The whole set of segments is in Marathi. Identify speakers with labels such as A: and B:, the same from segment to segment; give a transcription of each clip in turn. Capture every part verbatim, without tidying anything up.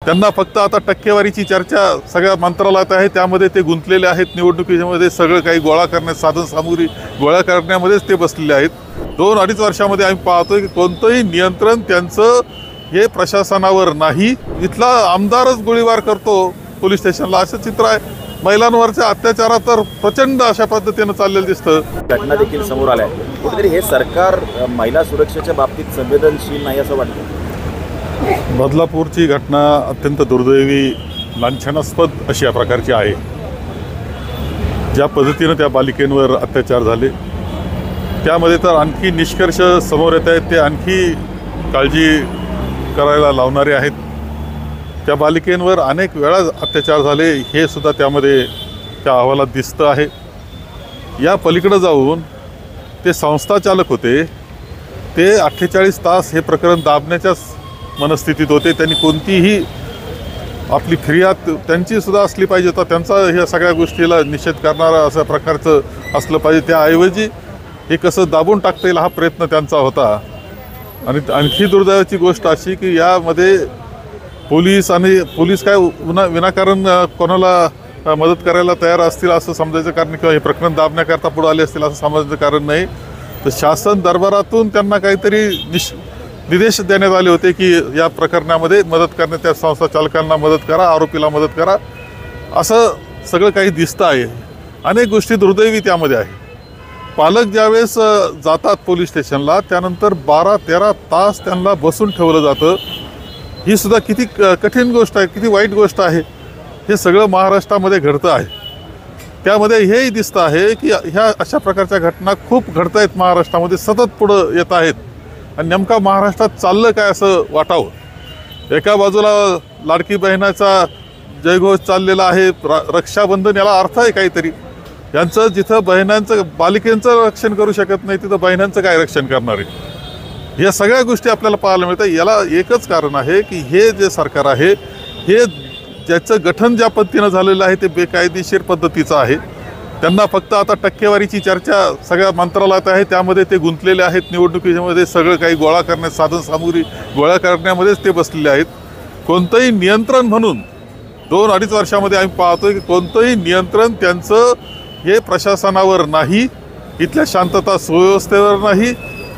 A: त्यांना फक्त आता टक्केवारीची चर्चा सगळ्या मंत्रालयात आहे, त्यामध्ये ते गुंतलेले आहेत। निवडणुकीमध्ये सगळं काही गोळा करण्यात, साधन सामुग्री गोळा करण्यामध्येच ते बसलेले आहेत। दोन अडीच वर्षामध्ये आम्ही पाहतोय की कोणतंही नियंत्रण त्यांचं हे प्रशासनावर नाही। इथला आमदारच गोळीबार करतो पोलीस स्टेशनला, असं चित्र आहे। महिलांवरच्या अत्याचारात तर प्रचंड अशा पद्धतीनं चाललेलं दिसतं।
B: घटना देखील समोर आल्या, कुठेतरी हे सरकार महिला सुरक्षेच्या बाबतीत संवेदनशील नाही असं वाटतं।
A: बदलापूरची घटना अत्यंत दुर्दैवी, लांछनास्पद अशी या प्रकारची आहे। ज्या पद्धतीनं त्या बालिकेंवर अत्याचार झाले त्यामध्ये तर आणखी निष्कर्ष समोर येत आहेत, ते आणखी काळजी करायला लावणारे आहेत। त्या बालिकेंवर अनेक वेळा अत्याचार झाले हे सुद्धा त्यामध्ये त्या अहवालात दिसतं आहे। या पलीकडे जाऊन ते संस्थाचालक होते, ते अठ्ठेचाळीस तास हे प्रकरण दाबण्याच्याच मनस्थितीत होते। त्यांनी कोणतीही आपली फिर्याद त्यांची सुद्धा असली पाहिजे, तर त्यांचा ह्या सगळ्या गोष्टीला निषेध करणारा अशा प्रकारचं असलं पाहिजे। त्याऐवजी हे कसं दाबून टाकता येईल हा प्रयत्न त्यांचा होता। आणि आणखी दुर्दैवाची गोष्ट अशी की यामध्ये पोलीस आणि पोलीस काय विना विनाकारण कोणाला मदत करायला तयार असतील असं समजायचं कारण, किंवा हे प्रकरण दाबण्याकरता पुढे आले असतील असं समजायचं कारण नाही। तर शासन दरबारातून त्यांना काहीतरी निश निर्देश देण्यात आले होते की या प्रकरणामध्ये मदत करण्यात, त्या संस्था चालकांना मदत करा, आरोपीला मदत करा, असं सगळं काही दिसतं आहे। अनेक गोष्टी दुर्दैवी त्यामध्ये आहे। पालक ज्यावेळेस जातात पोलीस स्टेशनला त्यानंतर बारा तेरा तास त्यांना बसून ठेवलं जातं। ही सुद्धा किती कठीण गोष्ट आहे, किती वाईट गोष्ट आहे। हे सगळं महाराष्ट्रामध्ये घडतं आहे। त्यामध्ये हेही दिसतं आहे की ह्या अशा प्रकारच्या घटना खूप घडत आहेत महाराष्ट्रामध्ये, सतत पुढं येत आहेत। आणि नेमका महाराष्ट्रात चाललं काय असं वाटावं। एका बाजूला लाडकी बहिणाचा जयघोष चाललेला आहे, रक्षाबंधन याला अर्थ आहे काहीतरी। यांचं जिथं बहिणांचं बालिकेंचं रक्षण करू शकत नाही तिथं बहिणांचं काय रक्षण करणार आहे। या सगळ्या गोष्टी आपल्याला पाहायला मिळतात। याला एकच कारण आहे की हे जे सरकार आहे हे ज्याचं गठन ज्या पद्धतीनं झालेलं आहे ते बेकायदेशीर पद्धतीचं आहे। त्यांना फक्त आता टक्केवारीची चर्चा सगळ्या मंत्रालयात आहे, त्यामध्ये ते गुंतलेले आहेत। निवडणुकीमध्ये सगळं काही गोळा करण्यात, साधन सामुग्री गोळा करण्यामध्येच ते बसलेले आहेत। कोणतंही नियंत्रण म्हणून दोन अडीच वर्षामध्ये आम्ही पाहतोय की कोणतंही नियंत्रण त्यांचं हे प्रशासनावर नाही, इथल्या शांतता सुव्यवस्थेवर नाही।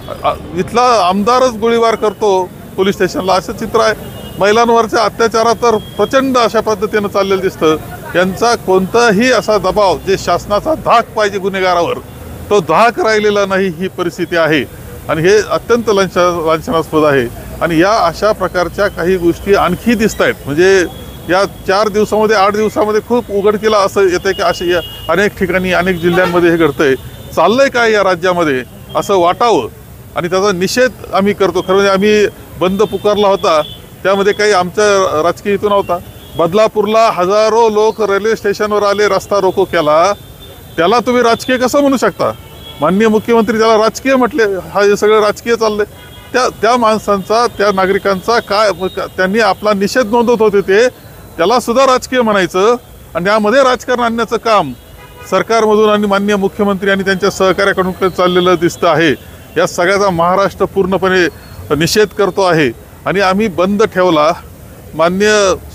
A: इथला आमदारच गोळीबार करतो पोलीस स्टेशनला, असं चित्र आहे। महिलांवरच्या अत्याचारात तर प्रचंड अशा पद्धतीनं चाललेलं दिसतं। यांचा कोणताही असा दबाव जे शासनाचा धाक पाहिजे गुन्हेगारावर तो धाक राहिलेला नाही, ही परिस्थिती आहे। आणि हे अत्यंत लांछ लांछनास्पद आहे। आणि या अशा प्रकारच्या काही गोष्टी आणखी दिसत आहेत। म्हणजे या चार दिवसामध्ये आठ दिवसामध्ये खूप उघडकीला असं येतं की असे अनेक ठिकाणी अनेक जिल्ह्यांमध्ये हे घडतंय। चाललंय काय या राज्यामध्ये असं वाटावं आणि त्याचा निषेध आम्ही करतो। खरं म्हणजे आम्ही बंद पुकारला होता, त्यामध्ये काही आमच्या राजकीय हेतू नव्हता। बदलापूरला हजारो लोक रेल्वे स्टेशनवर आले, रस्ता रोको केला, त्याला तुम्ही राजकीय कसं म्हणू शकता? माननीय मुख्यमंत्री त्याला राजकीय म्हटले। हा हे सगळं राजकीय चाललंय। त्या त्या माणसांचा, त्या नागरिकांचा काय त्यांनी आपला निषेध नोंदवत होते ते त्याला सुद्धा राजकीय म्हणायचं आणि यामध्ये राजकारण आणण्याचं काम सरकारमधून आणि माननीय मुख्यमंत्री आणि त्यांच्या सहकार्याकडून चाललेलं दिसतं आहे। या सगळ्याचा महाराष्ट्र पूर्णपणे निषेध करतो आहे आणि आम्ही बंद ठेवला। माननीय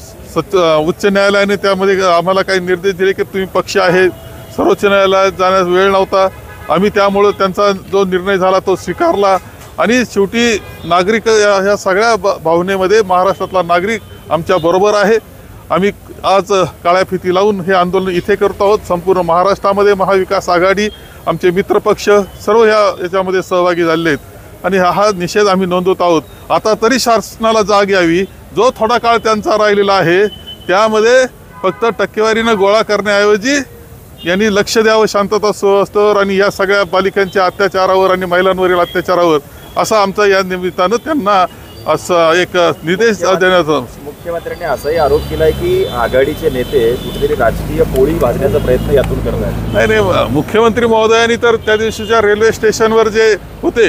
A: सच उच्च न्यायालयाने त्यामध्ये आम्हाला काही निर्देश दिले की तुम्ही पक्ष आहे, सर्वोच्च न्यायालयात जाण्यास वेळ नव्हता। आम्ही त्यामुळं त्यांचा जो निर्णय झाला तो स्वीकारला आणि शेवटी नागरिक या ह्या सगळ्या भावनेमध्ये महाराष्ट्रातला नागरिक आमच्या बरोबर आहे। आम्ही आज काळ्या फिती लावून हे आंदोलन इथे करतो आहोत। संपूर्ण महाराष्ट्रामध्ये महाविकास आघाडी, आमचे मित्रपक्ष सर्व ह्या याच्यामध्ये सहभागी झालेले आहेत आणि हा निषेध आम्ही नोंदवत आहोत। आता तरी शासनाला जाग यावी, जो थोडा काळ त्यांचा राहिलेला आहे त्यामध्ये फक्त टक्केवारीनं गोळा करण्याऐवजी यांनी लक्ष द्यावं शांतता सुव्यवस्थेवर आणि या सगळ्या बालिकांच्या अत्याचारावर आणि महिलांवरील अत्याचारावर, असा आमचा या निमित्तानं त्यांना असं एक निर्देश देण्याचा।
B: मुख्यमंत्र्यांनी असाही आरोप केलाय की आघाडीचे नेते कुठेतरी राजकीय पोळी भाजण्याचा प्रयत्न यातून करत आहेत।
A: नाही नाही, मुख्यमंत्री महोदयांनी तर त्या दिवशीच्या रेल्वे स्टेशनवर जे होते,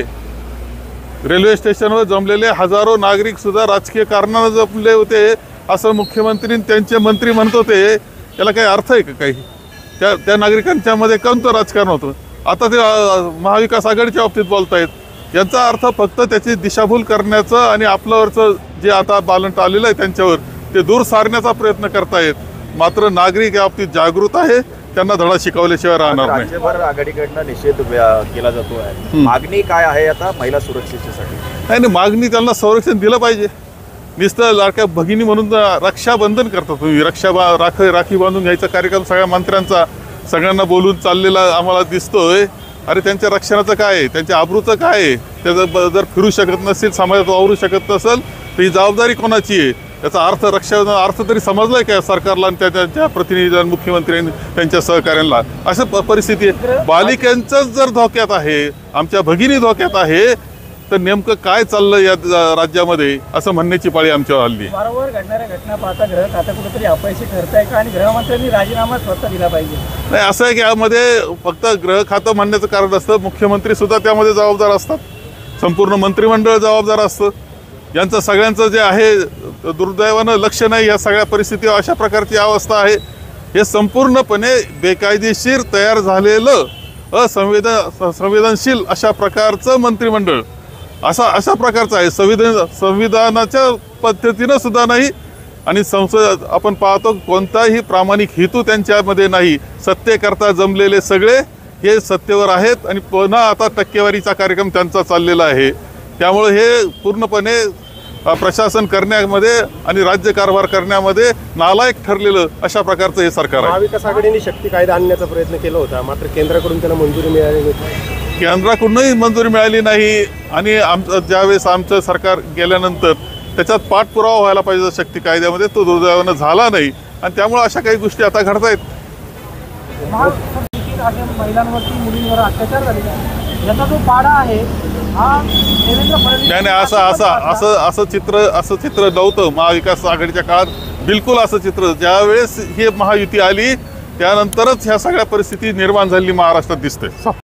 A: रेल्वे स्टेशनवर जमलेले हजारो नागरिक सुद्धा राजकीय कारणानं जमले होते असं मुख्यमंत्री त्यांचे मंत्री म्हणत होते। याला काही अर्थ आहे का? काही त्या त्या नागरिकांच्यामध्ये कोणतं राजकारण होतं? आता ते महाविकास आघाडीच्या बाबतीत बोलतायत। याचा अर्थ फक्त त्याची दिशाभूल करण्याचं आणि आपल्यावरचं जे आता बालंट आलेलं आहे त्यांच्यावर ते दूर सारण्याचा प्रयत्न करतायत. मात्र नागरिक या बाबतीत जागृत आहे, त्यांना धडा शिकवल्याशिवाय राहणार नाही.
B: राज्यभर आघाडीकडनं निषेध व्या- केला जातो आहे. मागणी काय आहे आता महिला सुरक्षेसाठी?
A: नाही नाही, मागणी त्यांना संरक्षण दिलं पाहिजे. नुसतं लाडक्या भगिनी म्हणून रक्षाबंधन करता तुम्ही, रक्षा बा राख राखी बांधून घ्यायचा कार्यक्रम सगळ्या मंत्र्यांचा सगळ्यांना बोलून चाललेला आम्हाला दिसतोय. अरे त्यांच्या रक्षणाचं काय आहे, त्यांच्या आबरूचं काय आहे? त्याचं ब- जर फिरू शकत नसेल, समाजात वावरू शकत नसेल तर ही जबाबदारी कोणाची आहे? त्याचा अर्थ रक्षा अर्थ तरी समजलाय का सरकारला आणि त्या त्यांच्या प्रतिनिधी मुख्यमंत्र्यांनी त्यांच्या सहकाऱ्यांना? अशा प- परिस्थिती आहे. बालिकांचंच जर धोक्यात आहे, आमच्या भगिनी धोक्यात आहे, तर नेमकं काय चाललं या ज- राज्यामध्ये असं म्हणण्याची पाळी आमच्यावर आली.
C: वारंवार घडणाऱ्या घटना पाहता ग्रह खातं कुठेतरी अपयशी ठरतंय का आणि गृहमंत्र्यांनी राजीनामा स्वतः दिला पाहिजे?
A: नाही, असं आहे की यामध्ये फक्त गृह खातं म्हणण्याचं कारण असतं, मुख्यमंत्री सुद्धा त्यामध्ये जबाबदार असतात, संपूर्ण मंत्रिमंडळ जबाबदार असतं. यांचं सगळ्यांचं जे आहे दुर्दैवानं लक्ष नाही या सगळ्या परिस्थितीवर. अशा प्रकारची अवस्था आहे. हे संपूर्णपणे बेकायदेशीर तयार झालेलं असंवेदन संवेदनशील अशा प्रकारचं मंत्रिमंडळ असा अशा प्रकारचं आहे. संविधान संविधानाच्या पद्धतीनं सुद्धा नाही आणि संसद आपण पाहतो कोणताही प्रामाणिक हेतू त्यांच्यामध्ये नाही. सत्तेकरता जमलेले सगळे हे सत्तेवर आहेत आणि पुन्हा आता टक्केवारीचा कार्यक्रम त्यांचा चाललेला आहे. त्यामुळे हे पूर्णपणे अ, प्रशासन करण्यामध्ये आणि राज्यकारभार करण्यामध्ये नालायक ठरलेलं अशा प्रकारचं हे सरकार आहे.
D: महाविकास आघाडीने शक्ती कायदा आणण्याचा प्रयत्न केला होता, मात्र केंद्राकडून त्यांना मंजुरी मिळाली नाही.
A: केंद्राकडूनही मंजुरी मिळाली नाही आणि आमचं ज्यावेळेस आमचं सरकार गेल्यानंतर त्याच्यात पाठपुरावा व्हायला पाहिजे शक्ती कायद्यामध्ये, तो दुर्दैवानं झाला नाही आणि त्यामुळे अशा काही गोष्टी आता घडतायत.
C: महाराष्ट्रातील अशा महिलांवरती मुलींवर अत्याचार झालेला आहे, याचा जो पाडा आहे हा देवेंद्र फडणवीस
A: नाही नाही, असं असं असं असं चित्र असं चित्र नव्हतं महाविकास आघाडीच्या काळात. बिलकुल असं चित्र ज्यावेळेस ही महायुती आली त्यानंतरच ह्या सगळ्या परिस्थिती निर्माण झालेली महाराष्ट्रात दिसते.